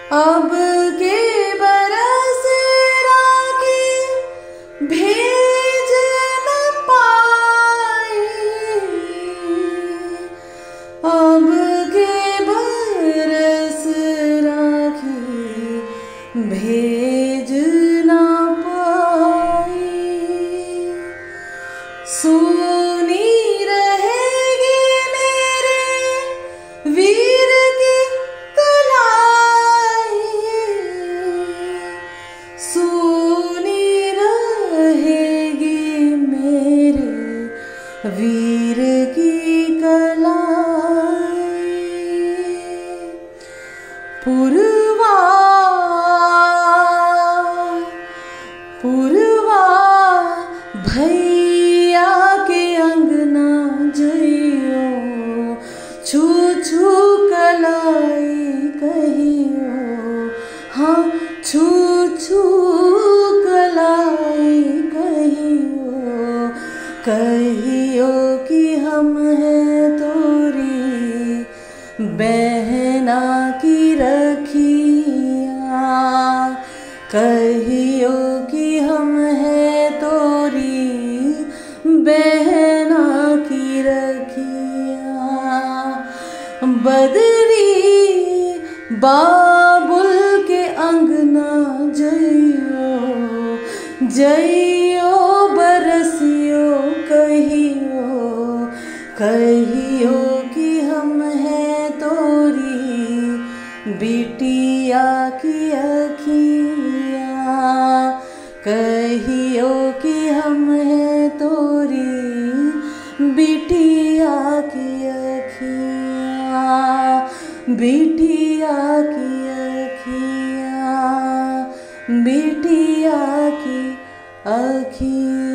अब के बरस राखी भेज न पाई, अब के बरस राखी भेज न पाई। सुनी रहेगी मेरे वीर की कलाई, सुनी रहेगी मेरे वीर की कलाई। पुरवा पुरवा भैया के अंगना जइयो, छू छू कलाई कहियो, हाँ छू छू कलाई कहियो, कहियो कि हम हैं तोरी बहना की रखिया, कहियो कि हम हैं तोरी बहना की रखिया। बदरी बाबुल के अंगना जइयो, जइयो बरसियो कहियो, कहियो कि हम हैं तोरी बिटिया की अखिया, कहियो कि हम हैं तोरी बिटिया की अखिया, बिटिया की अखिया, बिटिया की अखिया।